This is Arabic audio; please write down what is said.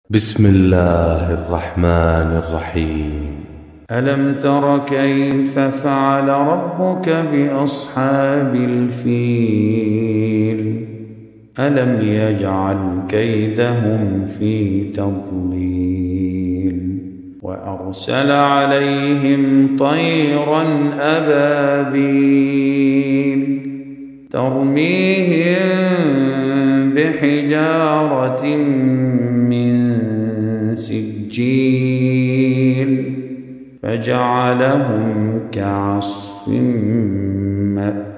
بسم الله الرحمن الرحيم. ألم تر كيف فعل ربك بأصحاب الفيل ألم يجعل كيدهم في تضليل وأرسل عليهم طيرا أبابيل ترميهم بحجارة من سجيل فجعلهم كعصف مأكول.